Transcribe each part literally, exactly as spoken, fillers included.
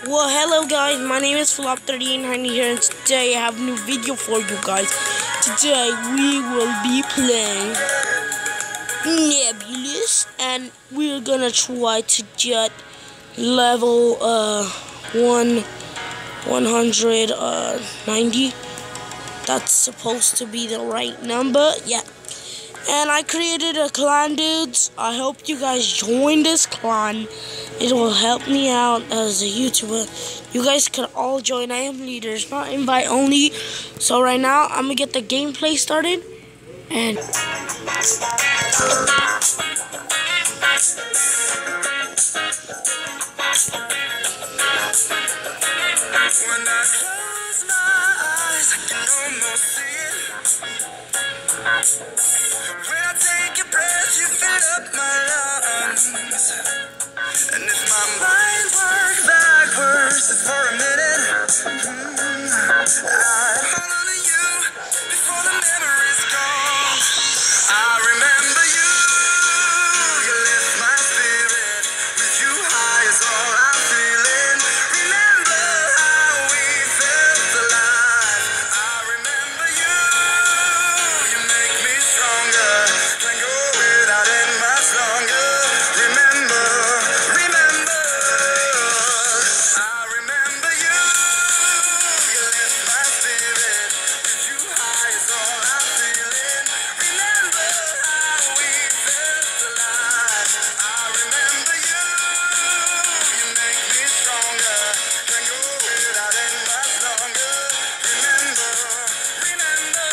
Well, hello guys, my name is F thirty-eight here, and today I have a new video for you guys. Today we will be playing Nebulous, and we're gonna try to get level uh one one hundred ninety. That's supposed to be the right number, yeah. And I created a clan, dudes. I hope you guys join this clan. It will help me out as a YouTuber. You guys can all join. I am leaders, not invite only. So right now, I'm gonna get the gameplay started. And when I close my eyes, I can almost see it. When I take a breath, you fill up my lungs. And if my mind works backwards for a minute, mm, I hold on to you before the memory's gone. I remember you, you lift my spirit. With you high is all I'm feeling. Remember how we felt alive. I remember you, you make me stronger. Can't go without it much longer. Remember, remember, I remember you, you lift my spirit. With you high is all I'm feeling. Remember how we felt alive. I remember you, you make me stronger. Can't go without it much longer. Remember, remember.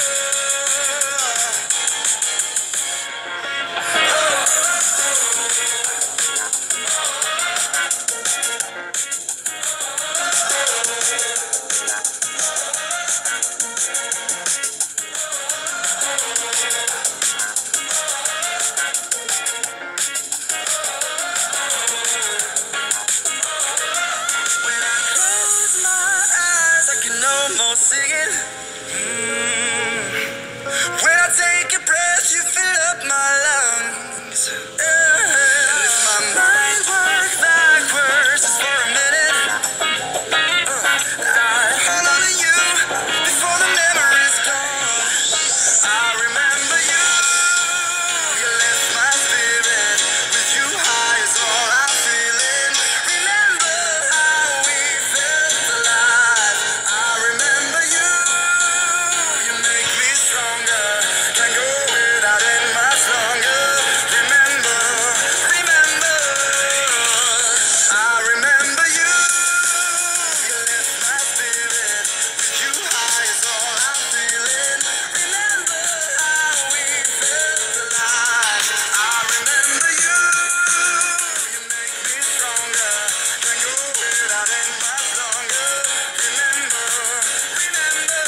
When I close my eyes, I can almost see it. Mm. When I take a breath, you fill up my lungs. Yeah. And if my mind works backwards just for a minute, uh, I hold on to you before the memory's gone. I remember you, you lift my spirit. With you high is all I'm feeling. Remember how we felt alive. I remember you, you make me stronger. Can't go without it much longer. Remember, remember, I remember you, you lift my spirit. With you high is all I'm feeling. Remember how we felt alive. I remember you, you make me stronger. Can't go without it much longer. Remember, remember.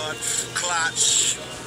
clutch.